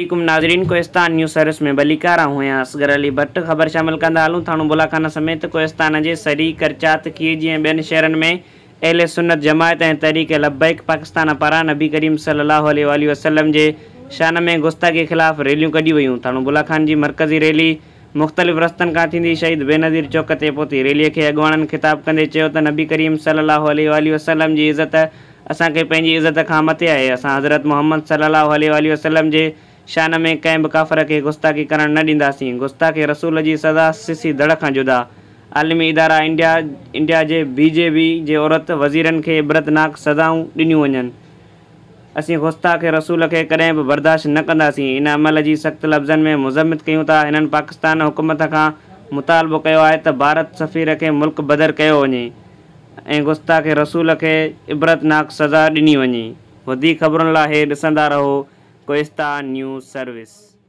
अस्सलामुअलैकुम नाज़रीन, Kohistan news service में बलिकारा हुआ असगर अली भट्ट ख़बर शामिल कंदा हलूं। थाणो बुलाखाना समेत कोहिस्तान के सरी करचात कीज ऐं ॿियनि शहरनि में अहले सुन्नत जमायत ऐं तहरीक लब्बैक पाकिस्तान पारां नबी करीम सल्लल्लाहु अलैहि वसल्लम जे शान में गुस्ताखी ख़िलाफ़ रैलियूं कढी वयूं। थाणो बुलाखान की मरकज़ी रैली मुख़्तलिफ़ रस्तनि खां थींदी शहीद बेनज़ीर चौक ते पहुती। रैलीअ खे अॻुवाणनि ख़िताब कंदे चयो त नबी करीम सल्लल्लाहु अलैहि वसल्लम जी इज़त असांखे पंहिंजी इज़त खां मथे आहे। असां हज़रत मोहम्मद सल्लल्लाहु अलैहि वसल्लम जे शान में कंहिं बि काफ़िर खे गुस्ताखी करण न ॾींदासीं। गुस्ताखे रसूल जी सज़ा सिसी दड़ खां जुदा। आलमी इदारा इंडिया जे BJP जे औरत वज़ीरनि खे इबरतनाक सज़ाऊं ॾिनियूं वञनि। असीं गुस्ताख रसूल खे कॾहिं बि बर्दाश्त न कंदासीं। इन अमल जी सख़्त लफ़्ज़नि में मुज़म्मित कयूं था। हिननि पाकिस्तान हुकूमत खां मुतालबो कयो आहे त भारत सफ़ीर खे मुल्क बदर कयो वञे ऐं गुस्ताख रसूल खे इबरतनाक सज़ा ॾिनी वञे। वधीक ख़बरुनि लाइ ॾिसंदा रहो कोहिस्तान न्यूज़ सर्विस।